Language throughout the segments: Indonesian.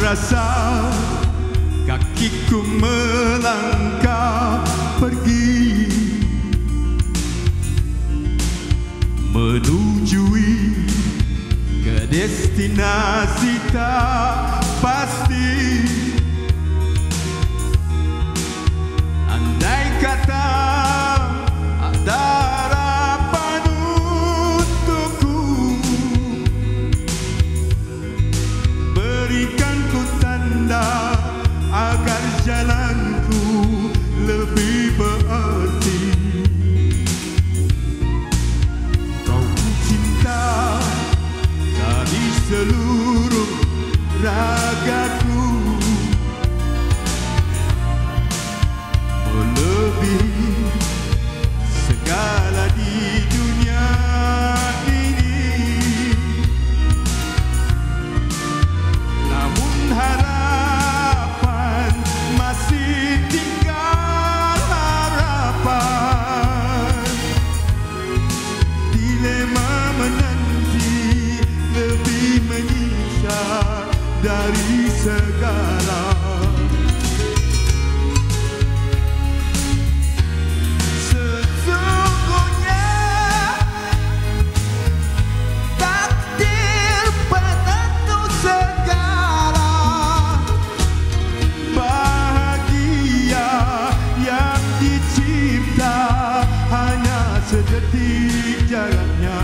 rasa kakiku melangkah pergi menuju ke destinasi tak pasti. Andai kata ada harapan untukku, berikan ku tanda agar jalanku lebih berarti. Kau ku cinta dari seluruh ragaku, melebihi segala di dunia ini. Namun harapan masih tinggal harapan. Dilema menanti lebih menyiksa dari segala. Sesungguhnya takdir penentu segala. Bahagia yang dicipta hanya sedetik jaraknya.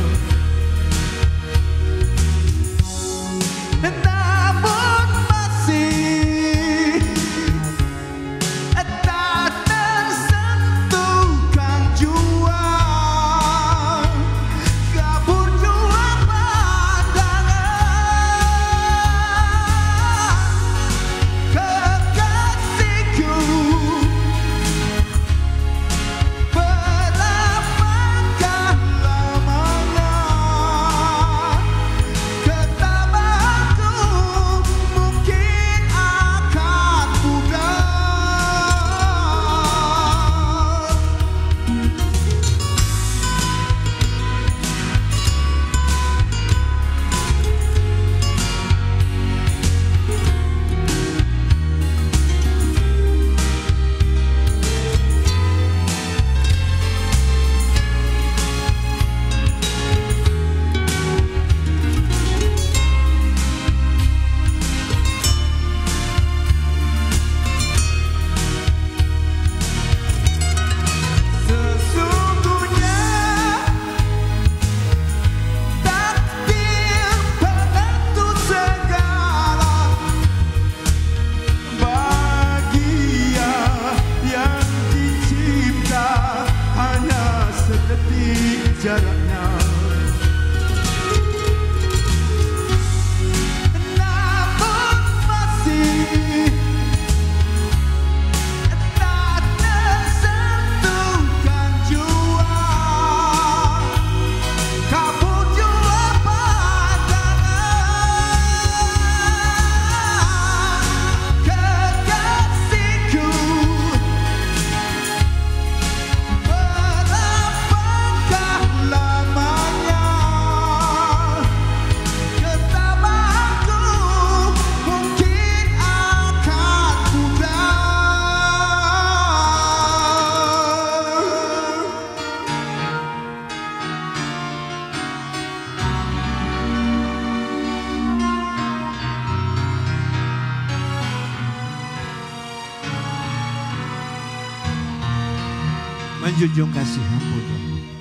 Namun masih tak tersentuhkan jua, kabur jua pandangan kekasihku. Berapakah lamanya ketabahanku mungkin akan pudar. Sesungguhnya takdir penentu segala. Bahagia yang dicipta hanya sedetik jaraknya. Namun masih tak tersentuhkan jua, kabur jua pandangan kekasihku. Berapakah lamanya ketabahanku mungkin akan pudar. Menjunjung kasih ampun.